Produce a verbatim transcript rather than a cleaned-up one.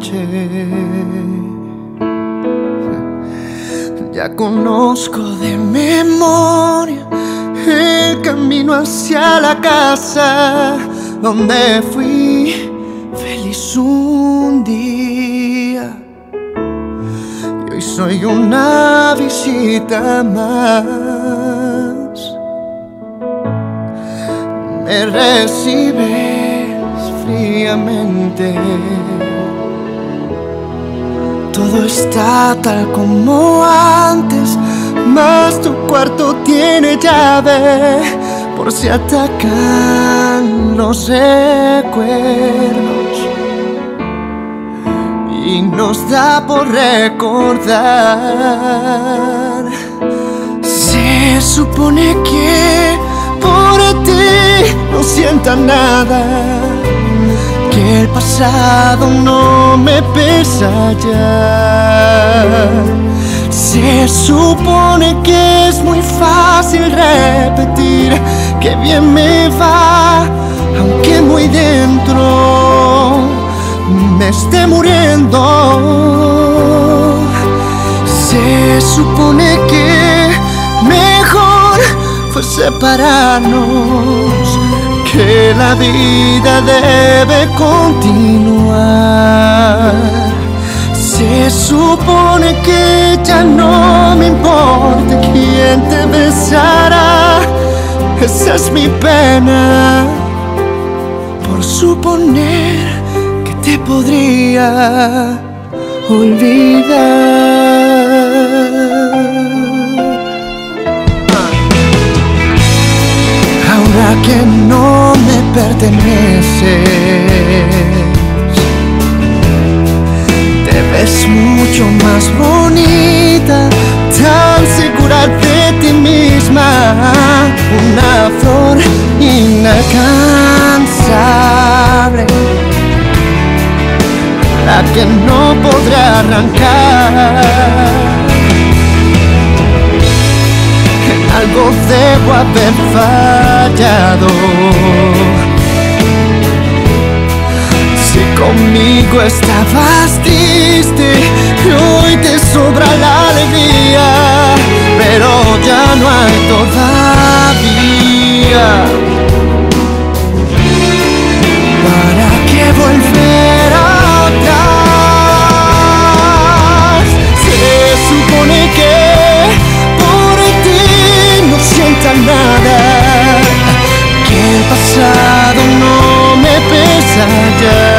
noche. Ya conozco de memoria el camino hacia la casa donde fui feliz un día. Y hoy soy una visita más. Me recibes fríamente. Todo está tal como antes, mas tu cuarto tiene llave por si atacan los recuerdos. Y nos da por recordar. Se supone que por ti no sienta nada, que el pasado no me pesa ya. Se supone que es muy fácil repetir que bien me va, aunque muy dentro me esté muriendo. Se supone que mejor fue separarnos, que la vida debe continuar. Se supone que ya no me importa quién te besará. Esa es mi pena por suponer que te podría olvidar. Ahora que no me perteneces, te ves mucho más bonita, tan segura de ti misma. Una flor inalcanzable, la que no podré arrancar. Algo debo haber fallado. Si conmigo estabas triste y hoy te sobra la alegría, pero ya no hay todavía. ¿Para qué volver atrás? Se supone que sienta nada, que el pasado no me pesa ya.